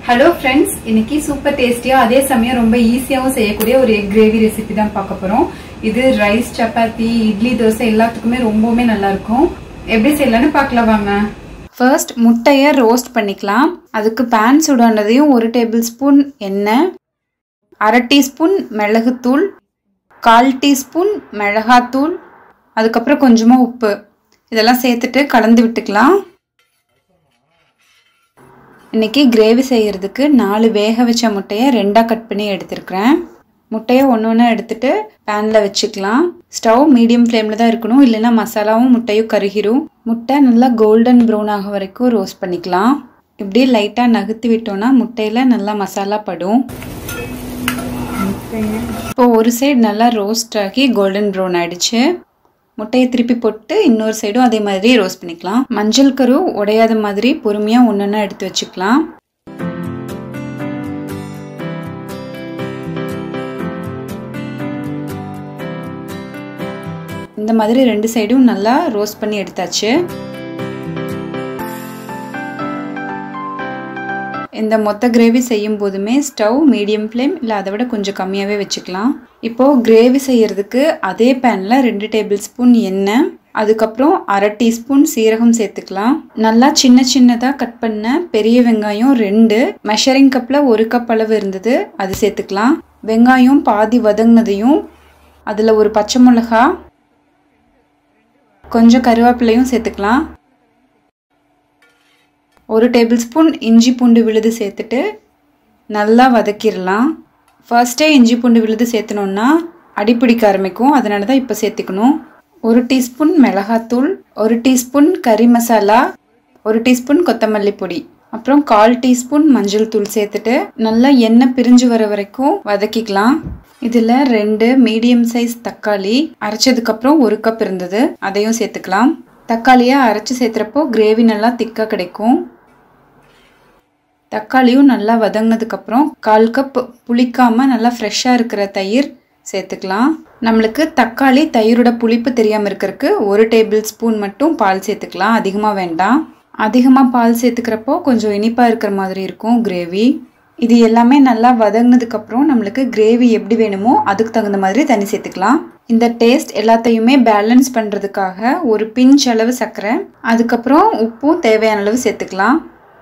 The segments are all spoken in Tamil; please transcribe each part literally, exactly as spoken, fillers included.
Hello friends, இன்னைக்கு சூப்பர் டேஸ்டியா அதே சமயம் ரொம்ப ஈஸியாவும் செய்யக்கூடிய ஒரு எக் கிரேவி ரெசிபி தான் பார்க்க போறோம். இது ரைஸ், சப்பாத்தி, இட்லி, தோசை எல்லாத்துக்குமே ரொம்பவே நல்லா இருக்கும். எப்படி செய்யலாம்னு பார்க்கலாம் வாங்க. ஃபர்ஸ்ட் முட்டையை ரோஸ்ட் பண்ணிக்கலாம். அதுக்கு pan சூடானதையும் ஒரு டேபிள் ஸ்பூன் எண்ணெய், அரை டீஸ்பூன் மிளகுத்தூள், கால் டீஸ்பூன் மிளகாத்தூள், அதுக்கப்புறம் கொஞ்சமா உப்பு இதெல்லாம் சேர்த்துட்டு கலந்து விட்டுக்கலாம். இன்னைக்கு கிரேவி செய்யறதுக்கு நாலு வேக வச்ச முட்டையை ரெண்டா கட் பண்ணி எடுத்துக்கிறேன். முட்டையை ஒன்று ஒன்றா எடுத்துட்டு பேனில் வச்சுக்கலாம். ஸ்டவ் மீடியம் ஃப்ளேமில் தான் இருக்கணும், இல்லைன்னா மசாலாவும் முட்டையும் கருகிரும். முட்டை நல்லா கோல்டன் ப்ரௌன் ஆக வரைக்கும் ரோஸ்ட் பண்ணிக்கலாம். இப்படி லைட்டாக நகர்த்தி விட்டோம்னா முட்டையில் நல்லா மசாலா படும். இப்போ ஒரு சைடு நல்லா ரோஸ்ட் ஆகி கோல்டன் ப்ரௌன் ஆயிடுச்சு. முட்டையை திருப்பி போட்டு இன்னொரு சைடும் அதே மாதிரி ரோஸ்ட் பண்ணிக்கலாம். மஞ்சள் கரு உடையாத மாதிரி பொறுமையாக ஒன்றொன்னா எடுத்து வச்சுக்கலாம். இந்த மாதிரி ரெண்டு சைடும் நல்லா ரோஸ்ட் பண்ணி எடுத்தாச்சு. இந்த மொத்த கிரேவி செய்யும் போதுமே ஸ்டவ் மீடியம் ஃப்ளேம் இல்லை அதை விட கொஞ்சம் கம்மியாகவே வச்சுக்கலாம். இப்போது கிரேவி செய்யறதுக்கு அதே பேனில் ரெண்டு டேபிள் ஸ்பூன் எண்ணெய், அதுக்கப்புறம் அரை டீஸ்பூன் சீரகம் சேர்த்துக்கலாம். நல்லா சின்ன சின்னதாக கட் பண்ண பெரிய வெங்காயம் ரெண்டு, மெஷரிங் கப்பில் ஒரு கப் அளவு இருந்தது, அது சேர்த்துக்கலாம். வெங்காயம் பாதி வதங்கினதையும் அதில் ஒரு பச்சை மிளகா, கொஞ்சம் கருவேப்பிலையும் சேர்த்துக்கலாம். ஒரு டேபிள் ஸ்பூன் இஞ்சி பூண்டு விழுது சேர்த்துட்டு நல்லா வதக்கிடலாம். ஃபர்ஸ்டே இஞ்சி பூண்டு விழுது சேர்த்தணுன்னா அடிப்பிடிக்க ஆரம்பிக்கும், அதனால தான் இப்போ சேர்த்துக்கணும். ஒரு டீஸ்பூன் மிளகாத்தூள், ஒரு டீஸ்பூன் கறி மசாலா, ஒரு டீஸ்பூன் கொத்தமல்லி பொடி, அப்புறம் கால் டீஸ்பூன் மஞ்சள் தூள் சேர்த்துட்டு நல்லா எண்ணெய் பிரிஞ்சு வர வரைக்கும் வதக்கிக்கலாம். இதில் ரெண்டு மீடியம் சைஸ் தக்காளி அரைச்சதுக்கப்புறம் ஒரு கப் இருந்தது, அதையும் சேர்த்துக்கலாம். தக்காளியை அரைச்சி சேர்த்துறப்போ கிரேவி நல்லா திக்காக கிடைக்கும். தக்காளியும் நல்லா வதங்கினதுக்கப்புறம் கால் கப் புளிக்காமல் நல்லா ஃப்ரெஷ்ஷாக இருக்கிற தயிர் சேர்த்துக்கலாம். நம்மளுக்கு தக்காளி தயிரோட புளிப்பு தெரியாமல் இருக்கிறதுக்கு ஒரு டேபிள் ஸ்பூன் மட்டும் பால் சேர்த்துக்கலாம், அதிகமாக வேண்டாம். அதிகமாக பால் சேர்த்துக்கிறப்போ கொஞ்சம் இனிப்பாக இருக்கிற மாதிரி இருக்கும் கிரேவி. இது எல்லாமே நல்லா வதங்கினதுக்கப்புறம் நம்மளுக்கு கிரேவி எப்படி வேணுமோ அதுக்கு தகுந்த மாதிரி தண்ணி சேர்த்துக்கலாம். இந்த டேஸ்ட் எல்லாத்தையுமே பேலன்ஸ் பண்ணுறதுக்காக ஒரு பிஞ்ச் அளவு சர்க்கரை, அதுக்கப்புறம் உப்பும் தேவையான அளவு சேர்த்துக்கலாம்.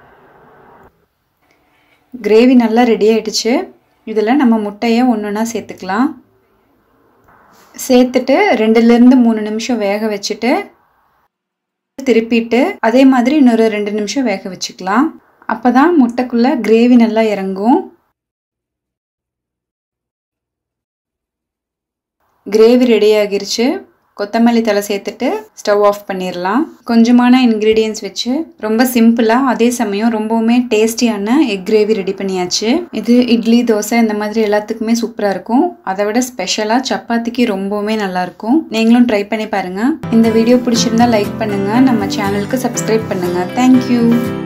கிரேவி நல்லா ரெடி ஆகிடுச்சு. இதில் நம்ம முட்டையை ஒன்று ஒன்றா சேர்த்துக்கலாம். சேர்த்துட்டு ரெண்டுலேருந்து மூணு நிமிஷம் வேக வச்சுட்டு திருப்பிட்டு அதே மாதிரி இன்னொரு ரெண்டு நிமிஷம் வேக வச்சுக்கலாம். அப்போ தான் முட்டைக்குள்ளே கிரேவி நல்லா இறங்கும். கிரேவி ரெடி ஆகிருச்சு. கொத்தமல்லி தலை சேர்த்துட்டு ஸ்டவ் ஆஃப் பண்ணிடலாம். கொஞ்சமான இன்க்ரீடியன்ஸ் வச்சு ரொம்ப சிம்பிளாக அதே சமயம் ரொம்பவுமே டேஸ்டியான எக் கிரேவி ரெடி பண்ணியாச்சு. இது இட்லி, தோசை இந்த மாதிரி எல்லாத்துக்குமே சூப்பராக இருக்கும். அதை விட ஸ்பெஷலாக சப்பாத்திக்கு ரொம்பவுமே நல்லாயிருக்கும். நீங்களும் ட்ரை பண்ணி பாருங்கள். இந்த வீடியோ பிடிச்சிருந்தா லைக் பண்ணுங்கள், நம்ம சேனலுக்கு சப்ஸ்கிரைப் பண்ணுங்கள். தேங்க்யூ.